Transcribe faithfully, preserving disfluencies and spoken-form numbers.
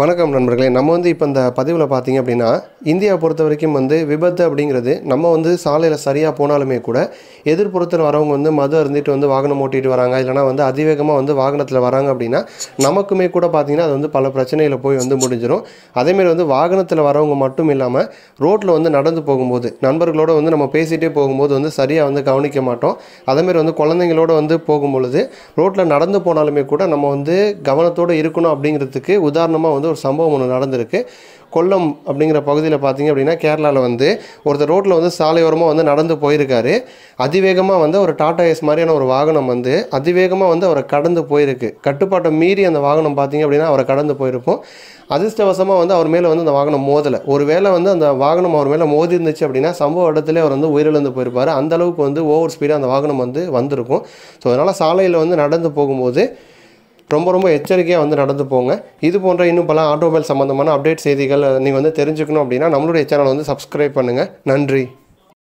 வணக்கம் நண்பர்களே. நம்ம வந்து இப்போ இந்த பதிவில் பார்த்தீங்க அப்படின்னா, இந்தியா பொறுத்த வரைக்கும் வந்து விபத்து அப்படிங்கிறது நம்ம வந்து சாலையில் சரியாக போனாலுமே கூட எதிர்ப்புறத்தில் வரவங்க வந்து மது அருந்திட்டு வந்து வாகனம் ஓட்டிகிட்டு வராங்க, இல்லைனா வந்து அதிவேகமாக வந்து வாகனத்தில் வராங்க அப்படின்னா நமக்குமே கூட பார்த்திங்கன்னா அது வந்து பல பிரச்சனையில் போய் வந்து முடிஞ்சிடும். அதேமாரி வந்து வாகனத்தில் வரவங்க மட்டும் இல்லாமல் ரோட்டில் வந்து நடந்து போகும்போது நண்பர்களோடு வந்து நம்ம பேசிகிட்டே போகும்போது வந்து சரியாக வந்து கவனிக்க மாட்டோம். அதேமாரி வந்து குழந்தைங்களோடு வந்து போகும்பொழுது ரோட்டில் நடந்து போனாலுமே கூட நம்ம வந்து கவனத்தோடு இருக்கணும். அப்படிங்கிறதுக்கு உதாரணமாக வந்து ஒரு சம்பவம் ஒன்று நடந்திருக்கு. கொல்லம் அப்படிங்கிற பகுதியில் பார்த்தீங்க அப்படின்னா, கேரளாவில் வந்து ஒருத்தர் ரோட்டில் வந்து சாலையோரமாக வந்து நடந்து போயிருக்காரு. அதிவேகமாக வந்து ஒரு டாடா ஏஸ் மாதிரியான ஒரு வாகனம் வந்து அதிவேகமாக வந்து அவரை கடந்து போயிருக்கு. கட்டுப்பாட்டை மீறி அந்த வாகனம் பார்த்தீங்க அப்படின்னா அவரை கடந்து போயிருக்கும். அதிர்ஷ்டவசமாக வந்து அவர் மேலே வந்து அந்த வாகனம் மோதலை. ஒரு வேளை வந்து அந்த வாகனம் அவர் மேலே மோதி இருந்துச்சு அப்படின்னா சம்பவ இடத்துல அவர் வந்து உயிரிழந்து போயிருப்பார். அந்தளவுக்கு வந்து ஓவர் ஸ்பீடாக அந்த வாகனம் வந்து வந்திருக்கும். ஸோ அதனால் சாலையில் வந்து நடந்து போகும்போது ரொம்ப ரொம்ப எச்சரிக்கையாக வந்து நடந்து போங்க. இது போன்ற இன்னும் பல ஆட்டோமொபைல் சம்மந்தமான அப்டேட் செய்திகள் நீங்கள் வந்து தெரிஞ்சுக்கணும் அப்படின்னா நம்மளுடைய சேனலை வந்து சப்ஸ்கிரைப் பண்ணுங்கள். நன்றி.